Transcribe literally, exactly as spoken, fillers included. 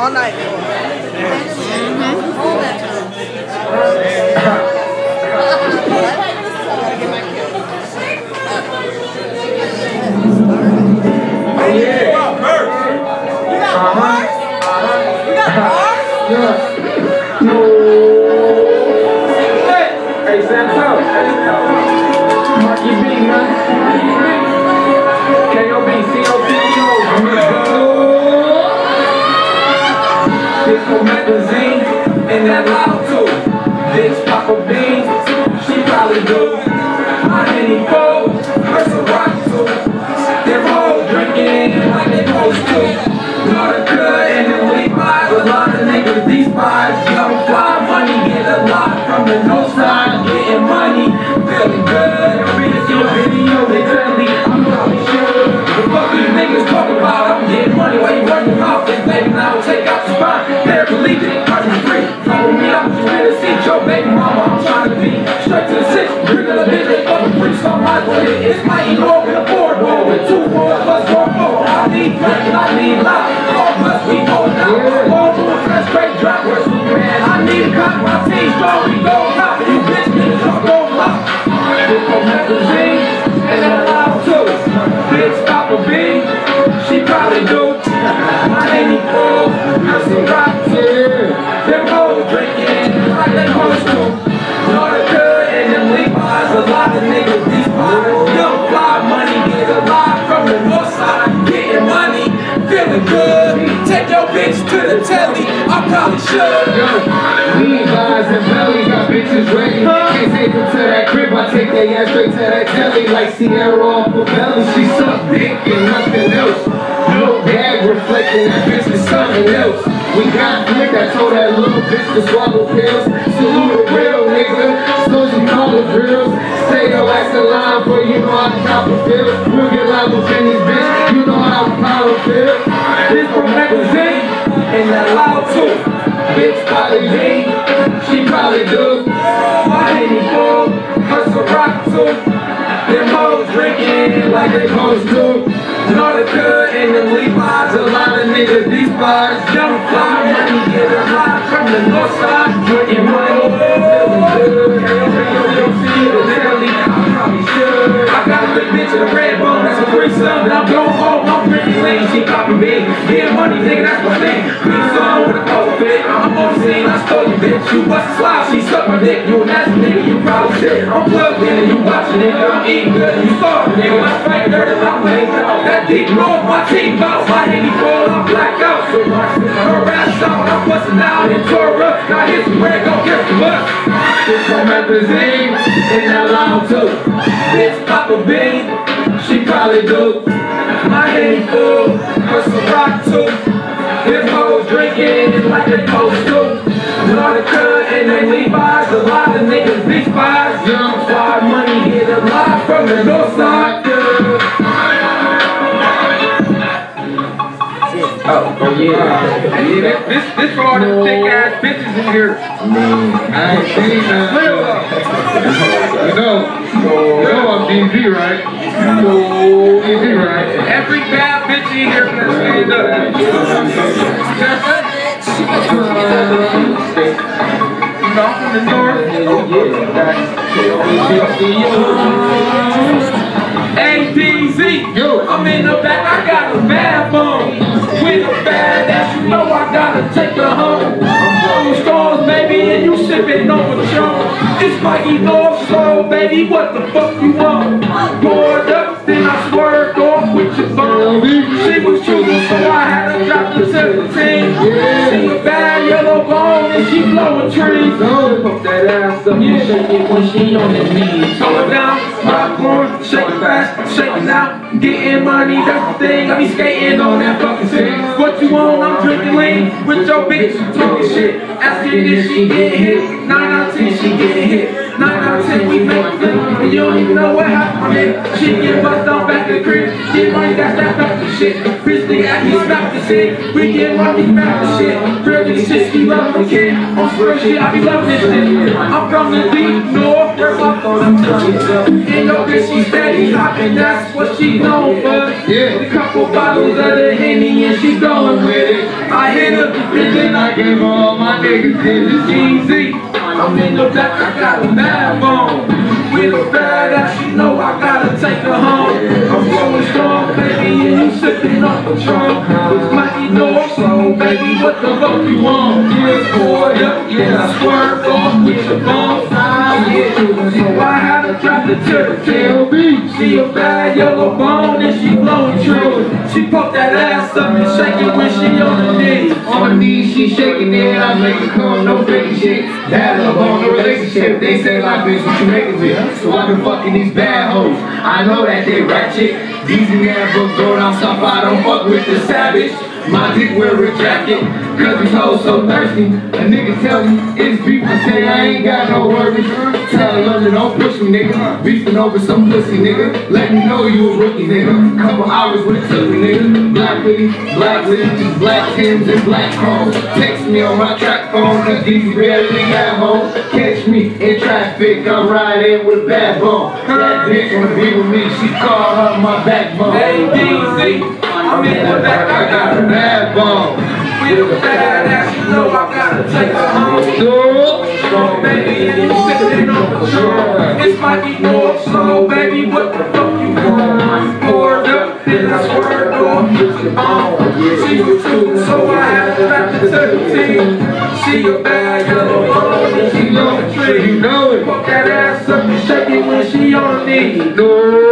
all night. Mm-hmm. All that time. Yeah. You got bars? You got bars? Yeah. Hey, Santo. Mikey B, man. K O B, C O P O. Disco magazine, and that loud too. Bitch, Papa Beans, she probably do. My Henny Fold, her Ciroc too. Them hoes drinking like they supposed to. Lot of good and them Levi's, a lot of niggas despise. Young fly money, get a lot from the north side. Getting money, feeling good. Every single video they tell me I'm probably sure. The fuck these niggas talk about? I'm getting money while you run your mouth. This baby now take out the spine. Paraplegic, are you free? Follow me out, you better see your baby mama. I'm trying to be straight to the six. Bring a bitch, they fucking free. So I might as well hit. It's Mikey open a four door with two fours plus four four. I need drink and I need loud. All plus we going out. All doing fresh straight drop. Where's Superman? I need a cop. My team strong. We go top. You bitch niggas don't go flop. Disco magazine and that loud too. Bitch Papa B, she probably do. My Henny Fold, her Ciroc too. Them hoes drinking like they supposed to. Know the good and them Levi's. A lot of niggas despise. Young fly money, get a lot from the north side. Getting money, feeling good. Take your bitch to the telly, I probably should. Yo, Levi's and belly got bitches ready. Can't take them to that crib, I take their ass straight to that telly. Like Sierra off her belly, she suck dick and nothing else. No bag reflecting, that bitch is something else. We got flick, I told that little bitch to swallow pills. Salute a real nigga, so she call the drills. Stay your ass in line for you know how to cop a feel. We'll get live with this bitch, you know how we power feel. This from magazine, and that loud too. Bitch probably me, she probably do. My Henny Fold, her Ciroc too. Them hoes drinking like they supposed to. Know the good and them Levi's, a lot of niggas despise. Young fly money, get a lot from the north side. Drinking money, feeling good. Hey, you don't see it, literally, I probably should. I got a good bitch in a red bone, that's a threesome. And I'm going home, I'm pretty lean, she copy me. Getting money, nigga, that's my thing. Green song with a cold fit. I'm on the scene, I stole your bitch. You bust a slide, she suck my dick. You a nasty nigga, you probably shit. I'm plugged in and you watching nigga. I'm eating good and you starving nigga. My fight dirty, I'm laying out. That deep north, my team bounce. My Henny Fold, I'm black out. So her ass out, I'm busting out in Torah. Now here's some bread, go get the bus. This from magazine, and that loud too. Bitch Papa B, she probably do. My Henny Fold, her Ciroc too. Them hoes drinking like they supposed to. Know the good and they Levi's, a lot of niggas despise. Young fly money, get a lot from the north side. Oh, oh yeah. yeah. This, this for all them thick ass bitches in here. I ain't seen that. You know, you know I'm D Z, right? No. D Z, right? Every bad bitch in here can stand up. You know, I'm from the north. A D Z, Yo. I'm in the back, I got a bad bone. With a bad ass, you know I gotta take her home. I'm blowing stars, baby, and you sipping on Patron. It's Mikey North Soul, baby, what the fuck you want? Bored up, then I swerved off with your bone. She was choosing, so I had to drop the seventeen. She a bad yellow bone, and she blowing trees. Pump that ass up, yeah, shake it when she on the knees. Going down, popcorn, shaking fast, shaking out, getting money, that's the thing. I be skating on that fucking thing. What you want? I'm drinking lean with your bitch, talking shit. Asking if she get hit, nine out of ten she get hit. Nine out of ten we make it, and you don't even know what happened, nigga. She get bust on back to the crib, get money, that's that factor shit. Bitch nigga at me smack the shit, we get money, back the shit. Real nigga shit, she love the kid. On real shit, I be loving this shit. I'm from the deep north, where my phone and your bitch, she steady hopping, that's what she known for. Yeah. A couple bottles of the Henny and she going with it. I hit her, and then I gave her all my niggas digits. Easy, I'm in the back, I got a bad bone. With a bad ass, you know I gotta take her home. I'm going strong, baby, and you sipping on the trunk. It's Mikey North, so baby, what the fuck you want? Yeah, poured up, yeah, I swerved off with your bump. Yeah, so I had to drop the turtle. She a bad yellow bone and she blowing true. She poked that ass up and shake it when she on the knees. On her knees, she shaking it, I make it come, no faking shit. That love on the relationship, they say like bitch, what you making with? So I've been fucking these bad hoes. I know that they ratchet. These never go down south, I don't fuck with the savage. My dick wear a jacket, cause these hoes so thirsty. A nigga tell me it's beef, I say I ain't got no worries. Tell London don't push me, nigga. Beefing over some pussy, nigga. Let me know you a rookie, nigga. Couple hours when it took me, nigga. Black hoodie, black lipstick, black Timbs and black chromes. Text me on my track phone, cause these barely got home. Catch me in traffic, I'm riding with a bad bone. That bitch wanna be with me, she call her my backbone. Hey, D Z, I'm in the back, I got a bad bone. with a bad ass, you know I gotta take her home. So, baby, and you sitting on the shore. It's Mikey North, so baby, what the fuck you want? Poured up, then I swerved off with your bone. She was too, so I had to back to thirteen. She a bad yellow bone, and she on the tree. You know it. Fuck that ass up and shake it when she on the knee. No.